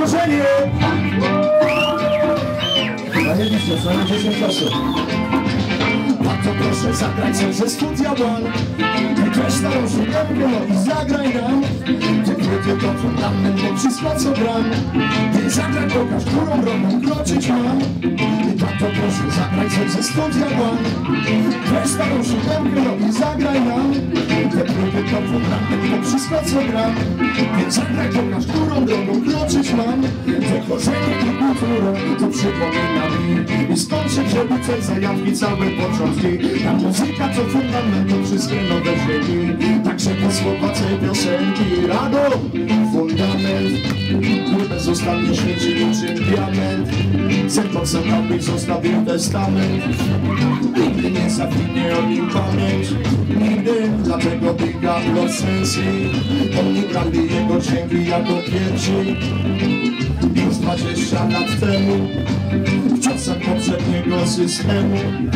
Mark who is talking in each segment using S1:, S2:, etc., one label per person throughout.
S1: korzenie. Zajebiście, co 10 osób. Bardzo proszę zagrać coś ze Studia One. Weź starą siódemkę, no i zagraj nam. Ty płyty to fundament, to wszystko co gram. Ty zagraj, pokaż, którą drogą kroczyć mam. I bardzo proszę zagrać coś ze Studia One. Weź starą siódemkę, no i zagraj nam. Ty płyty to fundament, to wszystko co gram. Ty zagraj, pokaż, którą drogą kroczyć mam. Te korzenie i kulturę, to przypomina mi. I stąd się wzięły coś zajawki, całe początki. Ta muzyka to fundament, to wszystkie nowe dźwięki. Także te słowa tej piosenki rado, fundament, który bezustannie świeci niczym diament. Serce byś zostawił testament. Nigdy nie zawinie o nim pamięć. Nigdy, dlatego biega Los Sensi. Oni grali jego dźwięki jako pierwsi. Już 20 lat temu, w czasach poprzedniego systemu.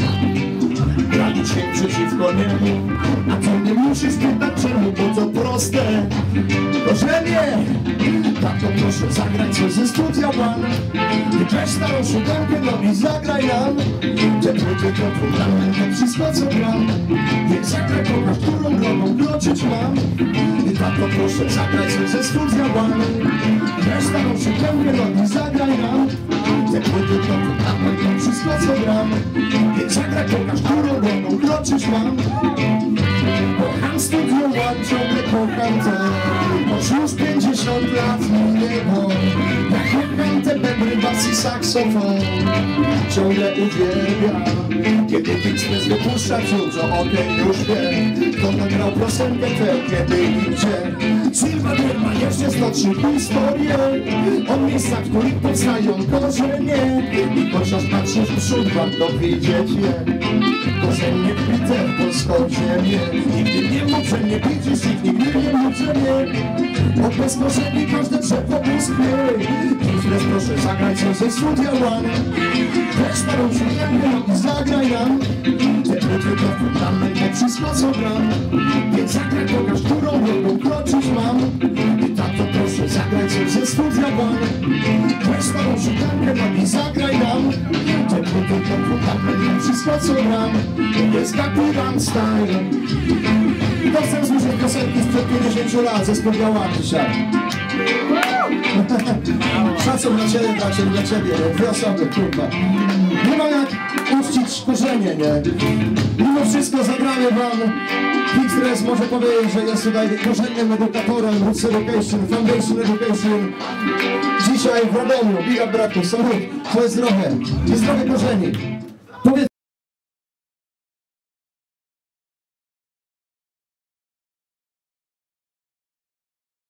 S1: Grali dźwięk przeciwko niemu. A ty nie musisz pytać czemu, bo to proste. Korzenie, tak to proszę zagrać coś ze Studia One. Ty weź starą siódemkę, no i zagraj nam. Te płyty to fundament, to wszystko co gram. Więc zagraj, pokaż, którą drogą kroczyć mam. I tak to proszę zagrać coś ze Studia One. Weź starą siódemkę, no i zagraj nam. Te płyty to fundament, to wszystko co gram. Więc zagraj, pokaż, którą drogą kroczyć mam. Kocham Studio One, ciągle kocham to. Choć już 50 lat minęło. Ja kocham te bębny, bas i saksofon. Ciągle uwielbiam, kiedy X-Press wypuszcza cud, że o tym już wiem. Kto nagrał piosenkę tę, kiedy i gdzie. Silverman ma jeszcze 103 historie o miejscach, w których powstają korzenie. I chociaż patrzysz w przód, warto widzieć je. Korzenie wbite w polską ziemię. Nigdy nie mów, że nie widzisz ich, nigdy nie mów, że nie. Bo bez korzeni każde drzewo uschnie. X-Press proszę zagrać coś ze Studia One. Weź starą siódemkę i zagraj nam. Te płyty to fundament, to wszystko co gram. Więc zagraj, pokaż, którą drogą kroczyć mam. I tak to proszę zagrać coś ze Studia One. Weź starą siódemkę i zagraj nam. Te płyty to fundament, to wszystko co gram. Jest Gangnam Style. To chcę słyszeć piosenki sprzed 50 lat ze Studiałami dzisiaj. Szacun dla ciebie, bracie, dla ciebie, dwie osoby, kurwa. Nie ma jak uczcić korzenie, nie? Mimo wszystko zagramy wam. X-Press może powiedzieć, że jest tutaj korzennym edukatorem Roots Education, Foundation Education. Dzisiaj w Radomiu, big up braku, salut, to jest zdrowie korzeni.